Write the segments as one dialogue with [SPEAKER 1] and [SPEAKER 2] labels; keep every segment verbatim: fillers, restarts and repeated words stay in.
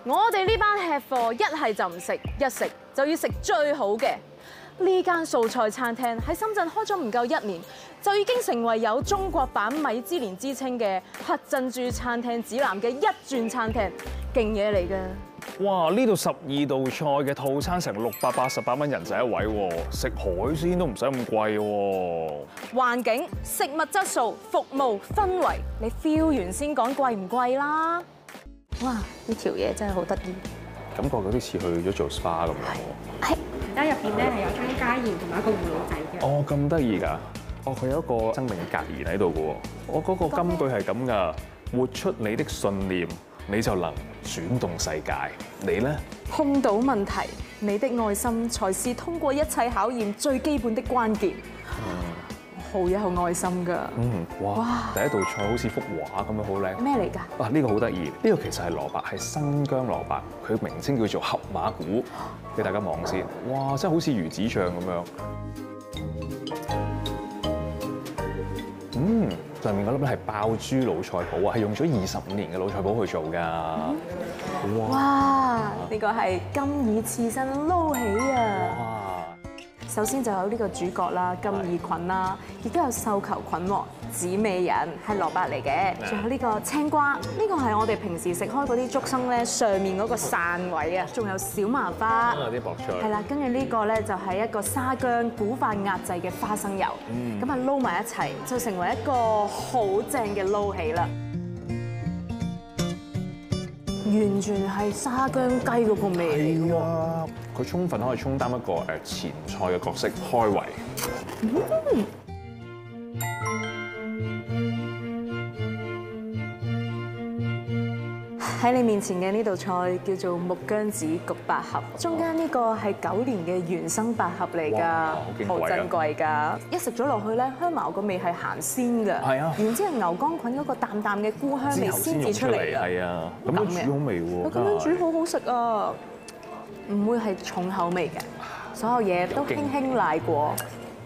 [SPEAKER 1] 我哋呢班吃貨一係就唔食，一食就要食最好嘅。呢間素菜餐廳喺深圳開咗唔夠一年，就已經成為有中國版米芝蓮之稱嘅黑珍珠餐廳指南嘅一轉餐廳，勁嘢嚟㗎！
[SPEAKER 2] 哇！呢度十二道菜嘅套餐成六百八十八蚊人仔一位喎，食海鮮都唔使咁貴喎。
[SPEAKER 1] 環境、食物質素、服務氛圍，你 feel 完先講貴唔貴啦！哇！呢條嘢真係好得意，
[SPEAKER 2] 感覺有啲似去咗做 S P A 咁樣。
[SPEAKER 1] 係。
[SPEAKER 3] 而家入邊咧係有張家鹽同埋一個葫蘆仔嘅。
[SPEAKER 2] 哦，咁得意㗎！哦，佢有一個生命格言喺度嘅喎。我嗰個金句係咁㗎，活出你的信念，你就能轉動世界。你咧？
[SPEAKER 1] 碰到問題，你的愛心才是通過一切考驗最基本的關鍵。嗯，好有愛心㗎。
[SPEAKER 2] 嗯，哇！
[SPEAKER 1] 哇
[SPEAKER 2] 第一道菜好似幅畫咁樣，好靚。
[SPEAKER 1] 咩嚟㗎？
[SPEAKER 2] 啊，呢個好得意。呢個其實係蘿蔔，係新疆蘿蔔，佢名稱叫做合馬古。俾大家望先。哇！真係好似魚子醬咁樣。嗯，上面嗰粒咧係爆珠老菜脯啊，係用咗二十五年嘅老菜脯去做㗎。哇！
[SPEAKER 1] 哇！呢個係金耳刺身撈起啊！
[SPEAKER 2] 哇！
[SPEAKER 1] 首先就有呢個主角啦，金耳菌啦，亦都有繡球菌喎，紫美人係蘿蔔嚟嘅，仲有呢個青瓜，呢個係我哋平時食開嗰啲竹笙咧上面嗰個散位啊，仲有小麻花，
[SPEAKER 2] 有啲薄菜，
[SPEAKER 1] 係啦，跟住呢個咧就係一個沙薑古法壓製嘅花生油，咁啊撈埋一齊就成為一個好正嘅撈起啦。完全係沙薑雞嗰個味嚟㗎喎，
[SPEAKER 2] 佢充分可以充當一個誒前菜嘅角色，開胃。
[SPEAKER 1] 嗯喺你面前嘅呢道菜叫做木姜子焗百合，中間呢個係九年嘅原生百合嚟㗎，好珍貴㗎。一食咗落去咧，香茅個味係鹹鮮㗎，
[SPEAKER 2] 係啊，
[SPEAKER 1] 然之後牛肝菌嗰個淡淡嘅菇香味先至出嚟㗎，
[SPEAKER 2] 係啊，咁樣煮好味喎，
[SPEAKER 1] 佢咁樣煮好好食啊，唔會係重口味嘅，所有嘢都輕輕賴過。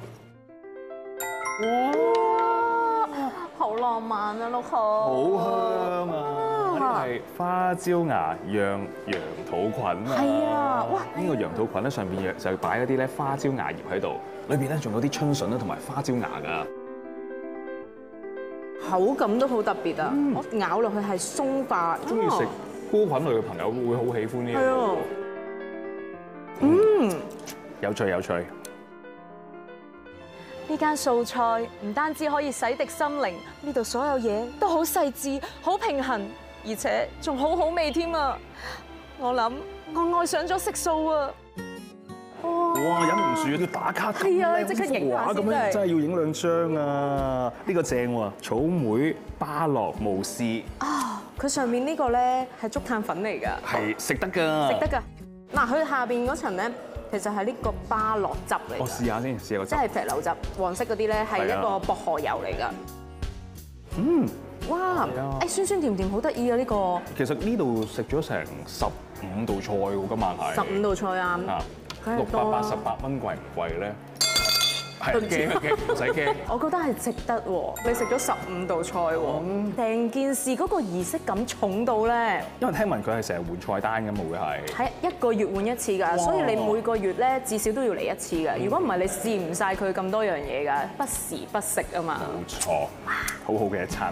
[SPEAKER 1] 哇！好浪漫啊，六號。
[SPEAKER 2] 好香啊！呢個係花椒芽釀羊肚菌啊！
[SPEAKER 1] 係啊！哇！
[SPEAKER 2] 呢個羊肚菌咧上邊就擺一啲咧花椒芽葉喺度，裏邊咧仲有啲春筍啦同埋花椒芽㗎。
[SPEAKER 1] 口感都好特別啊！我咬落去係鬆化。
[SPEAKER 2] 中意食菇菌類嘅朋友會好喜歡呢個。
[SPEAKER 1] 係啊！嗯，
[SPEAKER 2] 有趣有趣。
[SPEAKER 1] 呢間素菜唔單止可以洗滌心靈，呢度所有嘢都好細緻、好平衡，而且仲好好味添啊！我諗我愛上咗食素啊！
[SPEAKER 2] 哇！忍唔住要打卡，
[SPEAKER 1] 係啊，即刻影下先
[SPEAKER 2] 咁樣真係要影兩張啊！呢個正喎，草莓芭樂慕斯
[SPEAKER 1] 啊！佢上面呢個咧係竹炭粉嚟㗎，
[SPEAKER 2] 係食得㗎，
[SPEAKER 1] 食得㗎。嗱，佢下邊嗰層咧，其實係呢個芭樂汁嚟。
[SPEAKER 2] 我試下先，試下個汁。
[SPEAKER 1] 即係石榴汁，黃色嗰啲咧係一個薄荷油嚟㗎。
[SPEAKER 2] 嗯，
[SPEAKER 1] 哇！誒酸酸甜甜好得意啊！呢個
[SPEAKER 2] 其實呢度食咗成十五道菜喎，今晚係
[SPEAKER 1] 十五道菜啊！
[SPEAKER 2] 六百八十八蚊貴唔貴咧？係驚啊驚，唔使驚。
[SPEAKER 1] 我覺得係值得喎，你食咗十五道菜喎，成件事嗰個儀式感重到咧。
[SPEAKER 2] 因為聽聞佢係成日換菜單咁，會係
[SPEAKER 1] 係一個月換一次㗎，所以你每個月咧至少都要嚟一次㗎。如果唔係，你試唔晒佢咁多樣嘢㗎，不時不食啊嘛。
[SPEAKER 2] 冇錯，好好嘅一餐。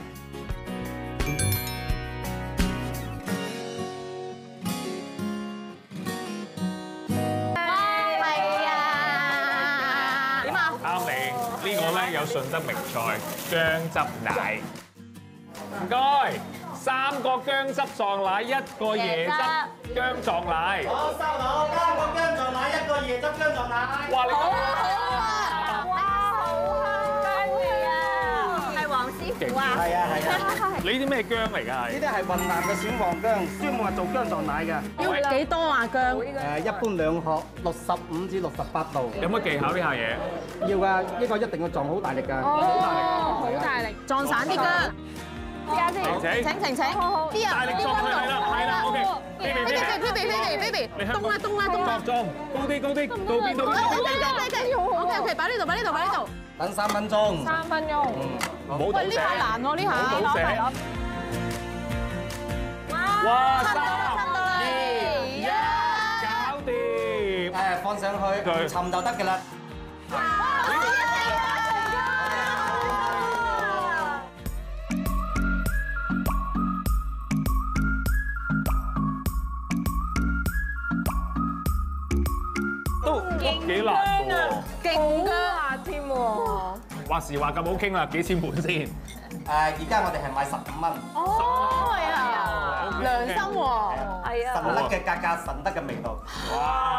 [SPEAKER 2] 有順德名菜薑汁奶，唔該，三個薑汁撞奶，一個椰汁薑撞奶。
[SPEAKER 4] 好，收到，三個薑撞奶，一個椰汁薑撞奶。
[SPEAKER 2] 哇！你
[SPEAKER 1] 好啊！哇，好香啊！係黃師傅啊！
[SPEAKER 4] 係啊係啊！
[SPEAKER 2] 你啲咩薑嚟㗎？
[SPEAKER 4] 呢啲係雲南嘅小黃薑，專門係做薑撞奶嘅。
[SPEAKER 1] 要幾多啊薑？
[SPEAKER 4] 誒，一般兩殼，六十五至六十八度。
[SPEAKER 2] 有乜技巧呢下嘢？
[SPEAKER 4] 要㗎，呢個一定要撞好大力㗎。
[SPEAKER 1] 好大力，好大力，撞散啲薑。試下先，請請請，好好。啲人
[SPEAKER 2] 大力撞佢係啦，係啦 ，OK。
[SPEAKER 1] baby baby baby baby， 東啦東啦東啦。
[SPEAKER 2] 撞高啲高啲，到邊到邊？
[SPEAKER 1] 好好。OK OK，擺呢度擺呢度擺呢度。
[SPEAKER 4] 等三分鐘。
[SPEAKER 1] 三分鐘。
[SPEAKER 2] 唔好倒瀉。
[SPEAKER 1] 喂，呢下難喎，呢下。
[SPEAKER 2] 唔好倒瀉。哇！三二
[SPEAKER 4] 放上去，唔沉就得㗎啦。
[SPEAKER 2] 都都幾難喎，
[SPEAKER 1] 勁啊添喎！
[SPEAKER 2] 話時話咁好傾啦，幾錢盤先？
[SPEAKER 4] 誒，而家我哋係賣十五蚊，
[SPEAKER 1] 哦，係啊，良心喎，係啊，
[SPEAKER 4] 神得嘅價格，神得嘅味道。
[SPEAKER 2] 哇！